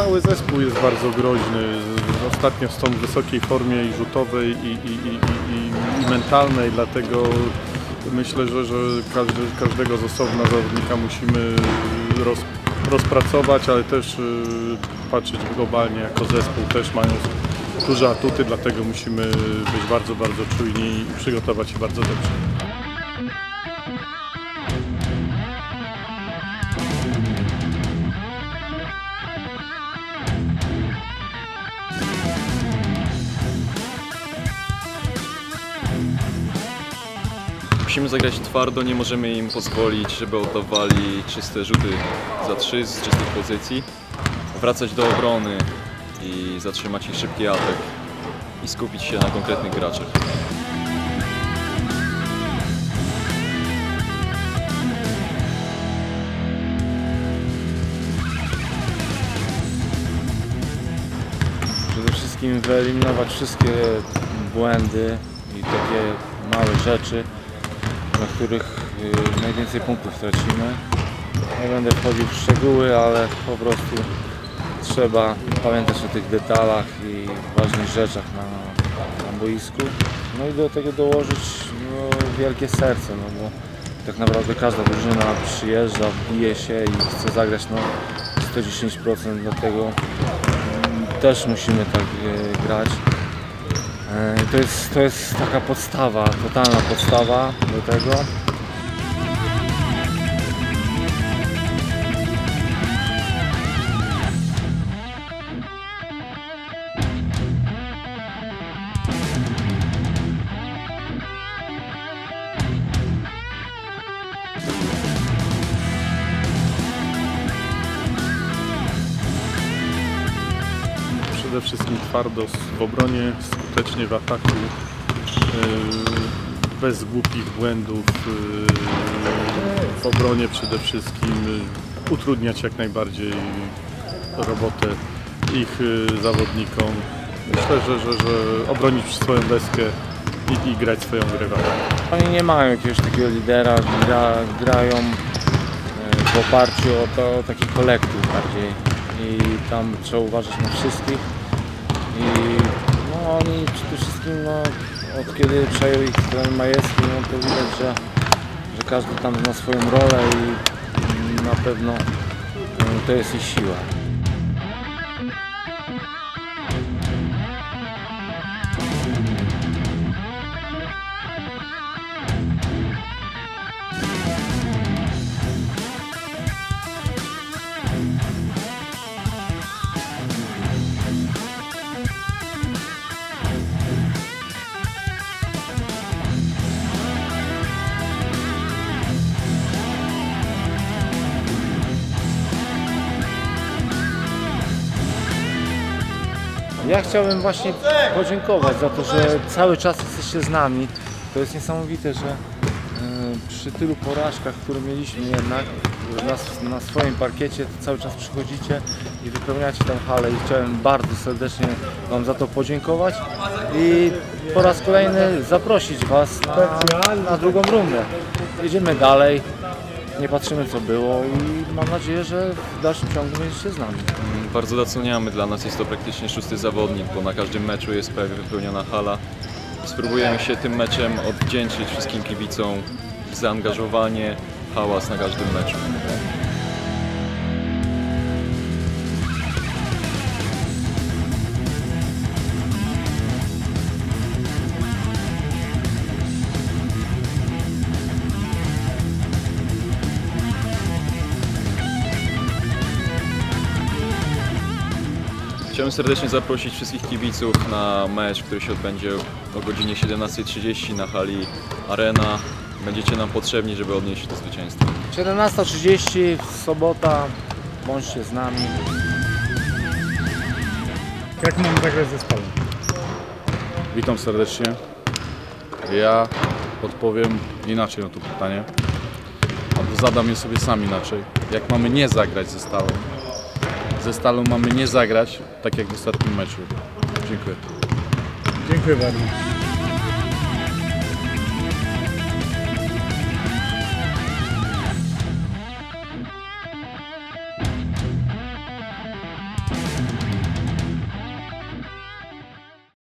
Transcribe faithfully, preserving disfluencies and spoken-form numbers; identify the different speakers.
Speaker 1: cały zespół jest bardzo groźny. Ostatnio są w wysokiej formie i rzutowej i, i, i, i, i mentalnej, dlatego myślę, że, że każdy, każdego z osobna zawodnika musimy roz, rozpracować, ale też patrzeć globalnie jako zespół, też mają duże atuty, dlatego musimy być bardzo, bardzo czujni i przygotować się bardzo dobrze.
Speaker 2: Musimy zagrać twardo, nie możemy im pozwolić, żeby oddawali czyste rzuty za trzy z czystych pozycji. Wracać do obrony i zatrzymać ich szybki atak i skupić się na konkretnych graczach.
Speaker 3: Przede wszystkim wyeliminować wszystkie błędy i takie małe rzeczy, na których najwięcej punktów tracimy. Nie będę wchodził w szczegóły, ale po prostu trzeba pamiętać o tych detalach i ważnych rzeczach na, na boisku. No i do tego dołożyć no, wielkie serce, no bo tak naprawdę każda drużyna przyjeżdża, bije się i chce zagrać no, sto dziesięć procent, dlatego też musimy tak e, grać. To jest, to jest taka podstawa, totalna podstawa do tego.
Speaker 1: Przede wszystkim twardo w obronie, skutecznie w ataku, bez głupich błędów, w obronie przede wszystkim utrudniać jak najbardziej robotę ich zawodnikom. Myślę, że, że, że obronić swoją deskę i, i grać swoją grę.
Speaker 3: Oni nie mają jakiegoś takiego lidera, gra, grają w oparciu o, to, o taki kolektyw bardziej i tam trzeba uważać na wszystkich. I no, oni przede wszystkim, no, od kiedy przejął ich trener Majewski, no, to widać, że, że każdy tam ma swoją rolę i na pewno to jest ich siła. Ja chciałbym właśnie podziękować za to, że cały czas jesteście z nami. To jest niesamowite, że przy tylu porażkach, które mieliśmy jednak na, na swoim parkiecie, to cały czas przychodzicie i wypełniacie tę halę i chciałem bardzo serdecznie Wam za to podziękować i po raz kolejny zaprosić Was na, na drugą rundę. Jedziemy dalej, nie patrzymy co było i mam nadzieję, że w dalszym ciągu będziecie z nami.
Speaker 2: Bardzo doceniamy, dla nas jest to praktycznie szósty zawodnik, bo na każdym meczu jest prawie wypełniona hala. Spróbujemy się tym meczem odwdzięczyć wszystkim kibicom ich zaangażowanie, hałas na każdym meczu. Chciałbym serdecznie zaprosić wszystkich kibiców na mecz, który się odbędzie o godzinie siedemnastej trzydzieści na hali Arena. Będziecie nam potrzebni, żeby odnieść to zwycięstwo.
Speaker 3: siedemnasta trzydzieści, sobota, bądźcie z nami.
Speaker 4: Jak mam zagrać z zespołem?
Speaker 5: Witam serdecznie. Ja odpowiem inaczej na to pytanie, albo zadam je sobie sam inaczej. Jak mamy nie zagrać ze Stalą? Ze Stalą mamy nie zagrać, tak jak w ostatnim meczu. Dziękuję.
Speaker 4: Dziękuję bardzo.